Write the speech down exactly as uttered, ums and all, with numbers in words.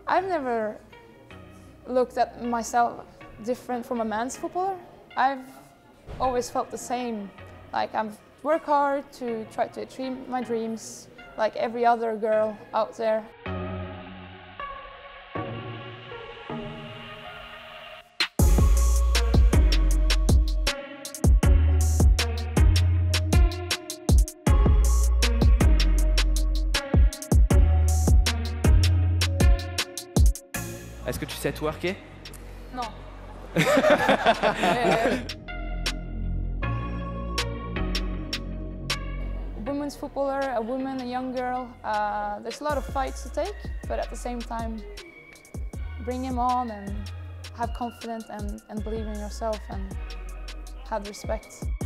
I've never looked at myself different from a man's footballer. I've always felt the same. Like I work hard to try to achieve my dreams, like every other girl out there. Est-ce que tu sais twerker? Non. Women's footballer, a woman, a young girl, uh, there's a lot of fights to take, but at the same time, bring him on and have confidence and, and believe in yourself and have respect.